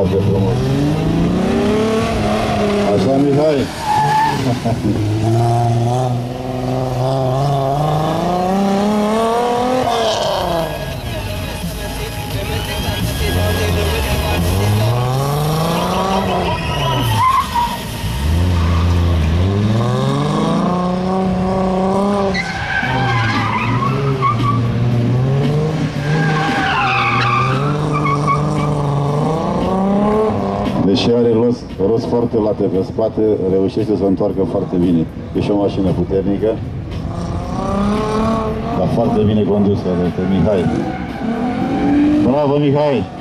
Foarte frumos. Așa, Mihai? Deși are rost foarte late pe spate, reușește să se întoarcă foarte bine. E și o mașină puternică, dar foarte bine condusă de Mihai. Bravo, Mihai!